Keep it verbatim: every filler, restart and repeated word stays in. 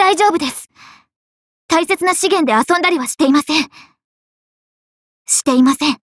大丈夫です。大切な資源で遊んだりはしていません。していません。